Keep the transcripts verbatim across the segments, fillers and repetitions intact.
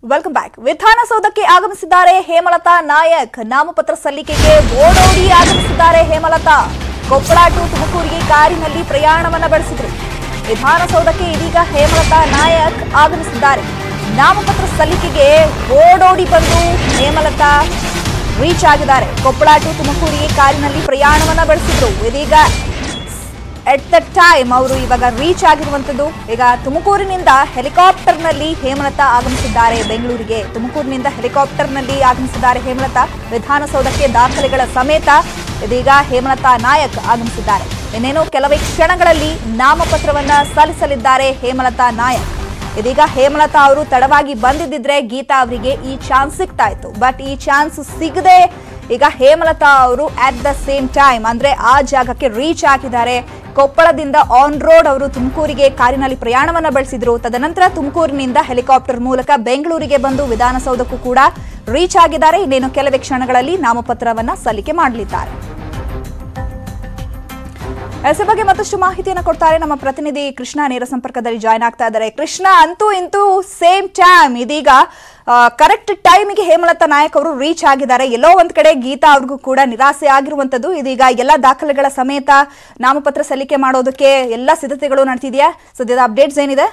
Welcome back. ವಿಧಾನಸೌಧಕ್ಕೆ ಆಗಮಿಸಿದ್ದಾರೆ ಹೇಮಲತಾ ನಾಯಕ್. ನಾಮಪತ್ರ ಸಲ್ಲಿಕೆಗೆ ಓಡೋಡಿ ಆಗಮಿಸಿದ್ದಾರೆ ಹೇಮಲತಾ. ಕೊಪ್ಪಳ ಟು ತುಮಕೂರಿಗೆ ಕಾರಿನಲ್ಲಿ ಪ್ರಯಾಣವನ್ನ ಬೆಳೆಸಿದ್ರು. ವಿಧಾನಸೌಧಕ್ಕೆ ಇದೀಗ ಹೇಮಲತಾ ನಾಯಕ್ ಆಗಮಿಸಿದ್ದಾರೆ. ನಾಮಪತ್ರ ಸಲ್ಲಿಕೆಗೆ ಓಡೋಡಿ ಬಂದು ಹೇಮಲತಾ ರೀಚ್ ಆಗಿದ್ದಾರೆ. ಕೊಪ್ಪಳ ಟು ತುಮಕೂರಿಗೆ ಕಾರಿನಲ್ಲಿ ಪ್ರಯಾಣವನ್ನ ಬೆಳೆಸಿದ್ರು. ಇದೀಗ ಎಟ್ ದ ಟೈಮ್ ಅವರು ಇವಾಗ ರೀಚ್ ಆಗಿರುವಂತದ್ದು. ಈಗ ತುಮಕೂರಿನಿಂದ ಹೆಲಿಕಾಪ್ಟರ್ನಲ್ಲಿ ಹೇಮಲತಾ ಆಗಮಿಸಿದ್ದಾರೆ ಬೆಂಗಳೂರಿಗೆ. ತುಮಕೂರಿನಿಂದ ಹೆಲಿಕಾಪ್ಟರ್ನಲ್ಲಿ ಆಗಮಿಸಿದ್ದಾರೆ ಹೇಮಲತಾ. ವಿಧಾನಸೌಧಕ್ಕೆ ದಾಖಲೆಗಳ ಸಮೇತ ಇದೀಗ ಹೇಮಲತಾ ನಾಯಕ್ ಆಗಮಿಸಿದ್ದಾರೆ. ಇನ್ನೇನು ಕೆಲವೇ ಕ್ಷಣಗಳಲ್ಲಿ ನಾಮಪತ್ರವನ್ನ ಸಲ್ಲಿಸಲಿದ್ದಾರೆ ಹೇಮಲತಾ ನಾಯಕ್. ಇದೀಗ ಹೇಮಲತಾ ಅವರು ತಡವಾಗಿ ಬಂದಿದ್ದಿದ್ರೆ ಗೀತಾ ಅವರಿಗೆ ಈ ಚಾನ್ಸ್ ಸಿಗ್ತಾ ಇತ್ತು. ಬಟ್ ಈ ಚಾನ್ಸ್ ಸಿಗದೆ ಈಗ ಹೇಮಲತಾ ಅವರು ಅಟ್ ದ ಸೇಮ್ ಟೈಮ್ ಅಂದ್ರೆ ಆ ಜಾಗಕ್ಕೆ ರೀಚ್ ಆಗಿದ್ದಾರೆ. ಕೊಪ್ಪಳದಿಂದ ಆನ್ ರೋಡ್ ಅವರು ತುಮಕೂರಿಗೆ ಕಾರಿನಲ್ಲಿ ಪ್ರಯಾಣವನ್ನ ಬೆಳೆಸಿದ್ರು. ತದನಂತರ ತುಮಕೂರಿನಿಂದ ಹೆಲಿಕಾಪ್ಟರ್ ಮೂಲಕ ಬೆಂಗಳೂರಿಗೆ ಬಂದು ವಿಧಾನಸೌಧಕ್ಕೂ ಕೂಡ ರೀಚ್ ಆಗಿದ್ದಾರೆ. ಇನ್ನೇನು ಕೆಲವೇ ಕ್ಷಣಗಳಲ್ಲಿ ನಾಮಪತ್ರವನ್ನ ಸಲ್ಲಿಕೆ ಮಾಡಲಿದ್ದಾರೆ. ಈ ಬಗ್ಗೆ ಮತ್ತಷ್ಟು ಮಾಹಿತಿಯನ್ನು ಕೊಡ್ತಾರೆ ನಮ್ಮ ಪ್ರತಿನಿಧಿ ಕೃಷ್ಣ. ನೇರ ಸಂಪರ್ಕದಲ್ಲಿ ಜಾಯ್ನ್ ಆಗ್ತಾ ಇದ್ದಾರೆ. ಕೃಷ್ಣ, ಅಂತೂ ಇಂತೂ ಸೇಮ್ ಟೈಮ್ ಇದೀಗ ಕರೆಕ್ಟ್ ಟೈಮಿಗೆ ಹೇಮಲತಾ ನಾಯಕ್ ಅವರು ರೀಚ್ ಆಗಿದ್ದಾರೆ. ಎಲ್ಲೋ ಒಂದ್ ಕಡೆ ಗೀತಾ ಅವ್ರಿಗೂ ಕೂಡ ನಿರಾಸೆ ಆಗಿರುವಂತದ್ದು. ಇದೀಗ ಎಲ್ಲ ದಾಖಲೆಗಳ ಸಮೇತ ನಾಮಪತ್ರ ಸಲ್ಲಿಕೆ ಮಾಡೋದಕ್ಕೆ ಎಲ್ಲ ಸಿದ್ಧತೆಗಳು ನಡೆದಿದೆಯಾ? ಸದ್ಯದ ಅಪ್ಡೇಟ್ಸ್ ಏನಿದೆ?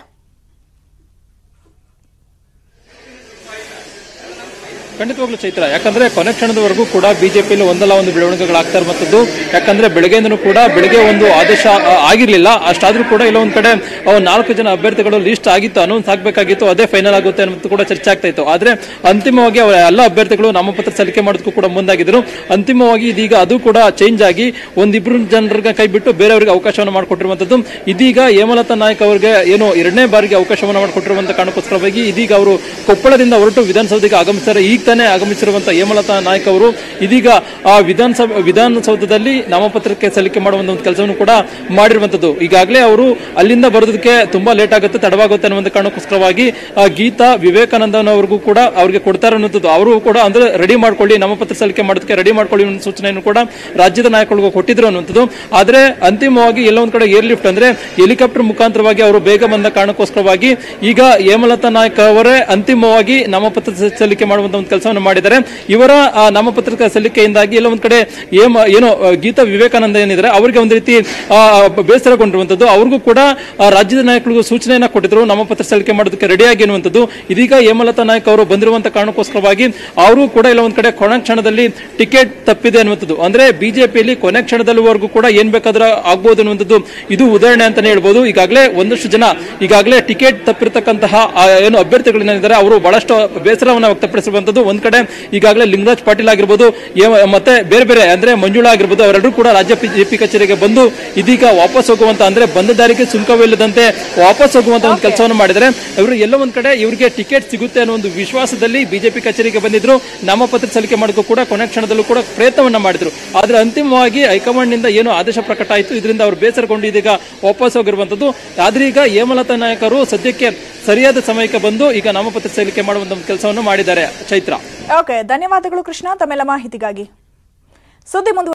ಖಂಡಿತವಾಗ್ಲೂ ಚೈತ್ರ, ಯಾಕಂದ್ರೆ ಕೊನೆ ಕ್ಷಣದವರೆಗೂ ಕೂಡ ಬಿಜೆಪಿಯಲ್ಲಿ ಒಂದಲ್ಲ ಒಂದು ಬೆಳವಣಿಗೆಗಳಾಗ್ತಾ ಇರುವಂತದ್ದು. ಯಾಕಂದ್ರೆ ಬೆಳಗ್ಗೆಯಿಂದನೂ ಕೂಡ ಬೆಳಗ್ಗೆ ಒಂದು ಆದೇಶ ಆಗಿರ್ಲಿಲ್ಲ. ಅಷ್ಟಾದ್ರೂ ಕೂಡ ಇಲ್ಲ ಒಂದ್ ಕಡೆ ನಾಲ್ಕು ಜನ ಅಭ್ಯರ್ಥಿಗಳು ಲಿಸ್ಟ್ ಆಗಿತ್ತು, ಅನೌನ್ಸ್ ಆಗ್ಬೇಕಾಗಿತ್ತು, ಅದೇ ಫೈನಲ್ ಆಗುತ್ತೆ ಅನ್ನೋದು ಕೂಡ ಚರ್ಚೆ ಆಗ್ತಾ ಇತ್ತು. ಆದ್ರೆ ಅಂತಿಮವಾಗಿ ಎಲ್ಲ ಅಭ್ಯರ್ಥಿಗಳು ನಾಮಪತ್ರ ಸಲ್ಲಿಕೆ ಮಾಡೋದಕ್ಕೂ ಕೂಡ ಮುಂದಾಗಿದ್ರು. ಅಂತಿಮವಾಗಿ ಇದೀಗ ಅದು ಕೂಡ ಚೇಂಜ್ ಆಗಿ ಒಂದಿಬ್ರು ಜನರಿಗೆ ಕೈ ಬಿಟ್ಟು ಬೇರೆಯವರಿಗೆ ಅವಕಾಶವನ್ನು ಮಾಡಿಕೊಟ್ಟಿರುವಂತದ್ದು. ಇದೀಗ ಹೇಮಲತಾ ನಾಯಕ್ ಅವರಿಗೆ ಏನು ಎರಡನೇ ಬಾರಿಗೆ ಅವಕಾಶವನ್ನು ಮಾಡಿಕೊಟ್ಟಿರುವಂತ ಕಾರಣಕ್ಕೋಸ್ಕರವಾಗಿ ಇದೀಗ ಅವರು ಕೊಪ್ಪಳದಿಂದ ಹೊರಟು ವಿಧಾನಸೌಧಕ್ಕೆ ಆಗಮಿಸ್ತಾರೆ. ಈಗ ತಾನೇ ಆಗಮಿಸಿರುವಂತಹ ಹೇಮಲತಾ ನಾಯಕ್ ಅವರು ಇದೀಗ ಆ ವಿಧಾನಸಭೆ ವಿಧಾನಸೌಧದಲ್ಲಿ ನಾಮಪತ್ರಕ್ಕೆ ಸಲ್ಲಿಕೆ ಮಾಡುವಂತ ಒಂದು ಕೆಲಸವನ್ನು ಕೂಡ ಮಾಡಿರುವಂತದ್ದು. ಈಗಾಗಲೇ ಅವರು ಅಲ್ಲಿಂದ ಬರೋದಕ್ಕೆ ತುಂಬಾ ಲೇಟ್ ಆಗುತ್ತೆ, ತಡವಾಗುತ್ತೆ ಅನ್ನುವಂತ ಕಾರಣಕ್ಕೋಸ್ಕರವಾಗಿ ಗೀತಾ ವಿವೇಕಾನಂದನ್ ಅವ್ರಿಗೂ ಕೂಡ ಅವ್ರಿಗೆ ಕೊಡ್ತಾರೆ ಅನ್ನುವಂಥದ್ದು. ಅವರು ಕೂಡ ಅಂದ್ರೆ ರೆಡಿ ಮಾಡ್ಕೊಳ್ಳಿ, ನಾಮಪತ್ರ ಸಲ್ಲಿಕೆ ಮಾಡೋದಕ್ಕೆ ರೆಡಿ ಮಾಡ್ಕೊಳ್ಳಿ ಅನ್ನೋ ಸೂಚನೆಯನ್ನು ಕೂಡ ರಾಜ್ಯದ ನಾಯಕರಿಗೂ ಕೊಟ್ಟಿದ್ರು ಅನ್ನುವಂಥದ್ದು. ಆದ್ರೆ ಅಂತಿಮವಾಗಿ ಎಲ್ಲ ಒಂದ್ ಕಡೆ ಏರ್ ಲಿಫ್ಟ್ ಅಂದ್ರೆ ಹೆಲಿಕಾಪ್ಟರ್ ಮುಖಾಂತರವಾಗಿ ಅವರು ಬೇಗ ಬಂದ ಕಾರಣಕ್ಕೋಸ್ಕರವಾಗಿ ಈಗ ಹೇಮಲತಾ ನಾಯಕ್ ಅವರೇ ಅಂತಿಮವಾಗಿ ನಾಮಪತ್ರ ಸಲ್ಲಿಕೆ ಮಾಡುವಂತ ಒಂದು ಕೆಲಸವನ್ನು ಮಾಡಿದ್ದಾರೆ. ಇವರ ನಾಮಪತ್ರ ಸಲ್ಲಿಕೆಯಿಂದಾಗಿ ಎಲ್ಲ ಒಂದ್ ಕಡೆ ಏನೋ ಗೀತಾ ವಿವೇಕಾನಂದ ಏನಿದ್ದಾರೆ ಅವರಿಗೆ ಒಂದು ರೀತಿ ಬೇಸರಗೊಂಡಿರುವಂತದ್ದು. ಅವ್ರಿಗೂ ಕೂಡ ರಾಜ್ಯದ ನಾಯಕರಿಗೂ ಸೂಚನೆಯನ್ನ ಕೊಟ್ಟಿದ್ರು ನಾಮಪತ್ರ ಸಲ್ಲಿಕೆ ಮಾಡೋದಕ್ಕೆ ರೆಡಿಯಾಗಿ ಅನ್ನುವಂಥದ್ದು. ಇದೀಗ ಹೇಮಲತಾ ನಾಯಕ್ ಅವರು ಬಂದಿರುವಂತಹ ಕಾರಣಕ್ಕೋಸ್ಕರವಾಗಿ ಅವರು ಕೂಡ ಎಲ್ಲ ಒಂದ್ ಕಡೆ ಕೊನೆ ಕ್ಷಣದಲ್ಲಿ ಟಿಕೆಟ್ ತಪ್ಪಿದೆ ಅನ್ನುವಂಥದ್ದು. ಅಂದ್ರೆ ಬಿಜೆಪಿಯಲ್ಲಿ ಕೊನೆ ಕ್ಷಣದಲ್ಲಿವರೆಗೂ ಕೂಡ ಏನ್ ಬೇಕಾದ್ರೂ ಆಗ್ಬೋದು ಅನ್ನುವಂಥದ್ದು ಇದು ಉದಾಹರಣೆ ಅಂತಾನೆ ಹೇಳ್ಬೋದು. ಈಗಾಗಲೇ ಒಂದಷ್ಟು ಜನ ಈಗಾಗಲೇ ಟಿಕೆಟ್ ತಪ್ಪಿರತಕ್ಕಂತಹ ಏನು ಅಭ್ಯರ್ಥಿಗಳೇನಿದ್ದಾರೆ ಅವರು ಬಹಳಷ್ಟು ಬೇಸರವನ್ನ ವ್ಯಕ್ತಪಡಿಸಿರುವಂತದ್ದು. ಒಂದ್ ಕಡೆ ಈಗಾಗಲೇ ಲಿಂಗರಾಜ್ ಪಾಟೀಲ್ ಆಗಿರ್ಬೋದು, ಮತ್ತೆ ಬೇರೆ ಬೇರೆ ಅಂದ್ರೆ ಮಂಜುಳಾ ಆಗಿರ್ಬೋದು, ಅವರೆಲ್ಲರೂ ಕೂಡ ರಾಜ್ಯ ಬಿಜೆಪಿ ಕಚೇರಿಗೆ ಬಂದು ಇದೀಗ ವಾಪಸ್ ಹೋಗುವಂತ ಅಂದ್ರೆ ಬಂದ ದಾರಿಗೆ ಸುಂಕವಿಲ್ಲದಂತೆ ವಾಪಸ್ ಹೋಗುವಂತ ಒಂದು ಕೆಲಸವನ್ನು ಮಾಡಿದರೆ ಇವರು ಎಲ್ಲ ಒಂದ್ ಕಡೆ ಇವರಿಗೆ ಟಿಕೆಟ್ ಸಿಗುತ್ತೆ ಅನ್ನೋ ಒಂದು ವಿಶ್ವಾಸದಲ್ಲಿ ಬಿಜೆಪಿ ಕಚೇರಿಗೆ ಬಂದಿದ್ರು. ನಾಮಪತ್ರ ಸಲ್ಲಿಕೆ ಮಾಡೋಕ್ಕೂ ಕೂಡ ಕೊನೆ ಕ್ಷಣದಲ್ಲೂ ಕೂಡ ಪ್ರಯತ್ನವನ್ನ ಮಾಡಿದ್ರು. ಆದ್ರೆ ಅಂತಿಮವಾಗಿ ಹೈಕಮಾಂಡ್ ನಿಂದ ಏನು ಆದೇಶ ಪ್ರಕಟ ಆಯಿತು, ಇದರಿಂದ ಅವರು ಬೇಸರಗೊಂಡು ಇದೀಗ ವಾಪಸ್ ಹೋಗಿರುವಂತದ್ದು. ಆದ್ರೆ ಈಗ ಹೇಮಲತಾ ನಾಯಕರು ಸದ್ಯಕ್ಕೆ ಸರಿಯಾದ ಸಮಯಕ್ಕೆ ಬಂದು ಈಗ ನಾಮಪತ್ರ ಸಲ್ಲಿಕೆ ಮಾಡುವಂತ ಕೆಲಸವನ್ನು ಮಾಡಿದ್ದಾರೆ. ಚೈತ್ರ, ಓಕೆ, ಧನ್ಯವಾದಗಳು ಕೃಷ್ಣ ತಮ್ಮೆಲ್ಲ ಮಾಹಿತಿಗಾಗಿ. ಸುದ್ದಿ ಮುಂದುವರಿಯುತ್ತದೆ.